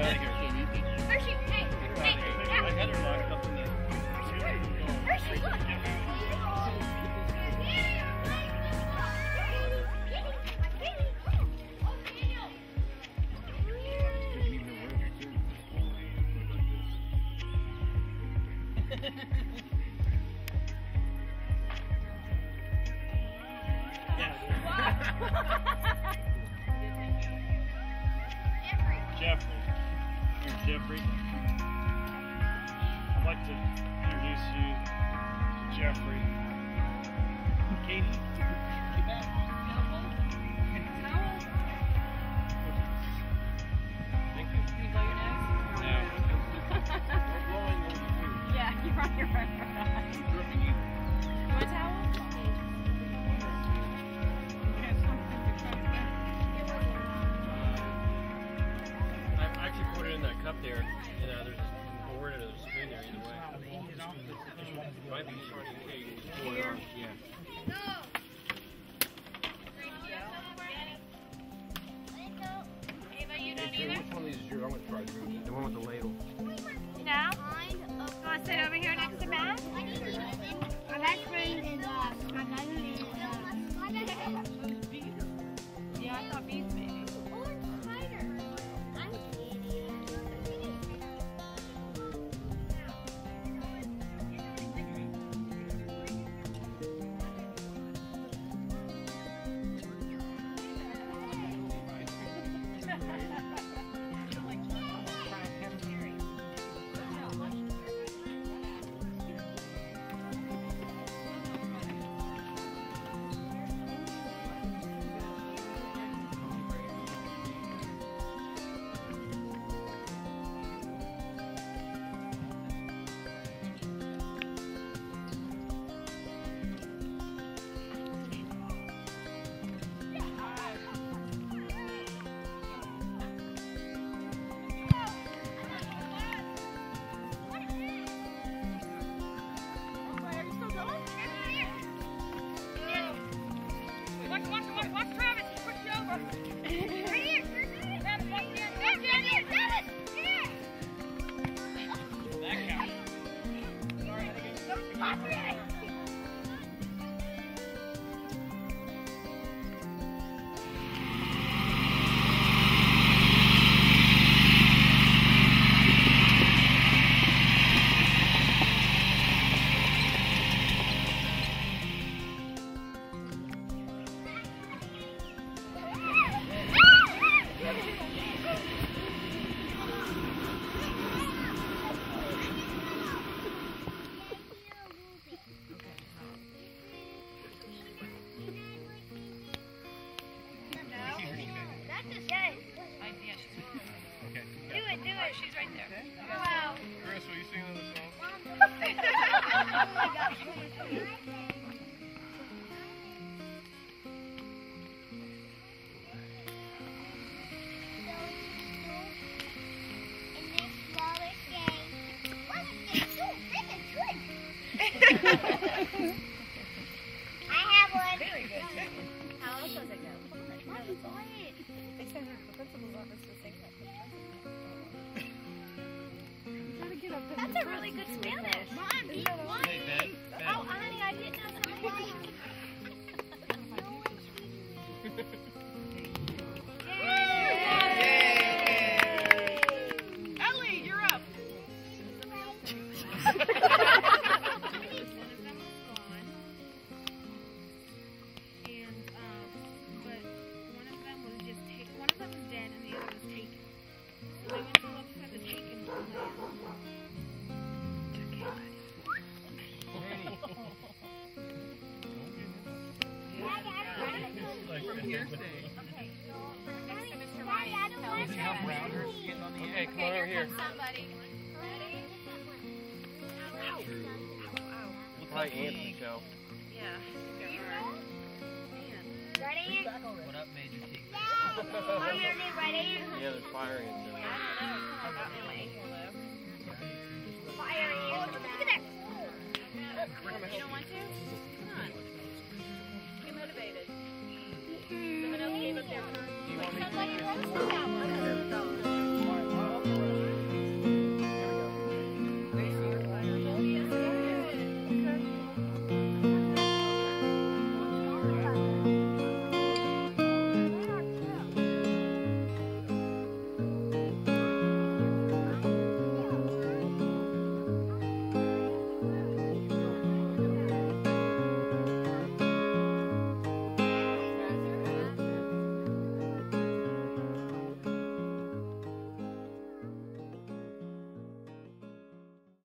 Hershey, hey, hey, yeah. I had her locked up in the... Hershey, look. Jeffrey. I'd like to introduce you to Jeffrey. Katie. Thank you. Can you blow your nose? No. Yeah, you're right. You want a towel? I actually put it in that cup there, and there's a board and there's a spoon there either way. Might be easier to pour it on. Yeah. Ava, you don't Hey, either? which one of these is yours? I want to try the one with the ladle. No? You want to sit over here next to Matt? My best friend is, my cousin is, Yeah, I thought beef maybe. Watch Travis, push you over. Right here. Travis, walk here. Travis, here. That counts. Do it. She's right there. Wow. Chris, will you sing another song? I have one. Very good. How else does it go? They send her to the principal's office to sing it. That's a really good Spanish. Mom, eat one. Hey, Ben. Oh, honey, I didn't know somebody. Yay! Ellie, you're up. Okay, come on over here. Somebody. Ready? Probably Anthony show. Yeah. Ready? What up, Major T? Are you ready? Yeah, they're firing it. Fire you. Look at that. You don't want to? Come on. Get motivated. Someone else gave up their turn. Do you want me to? Somebody roast that one.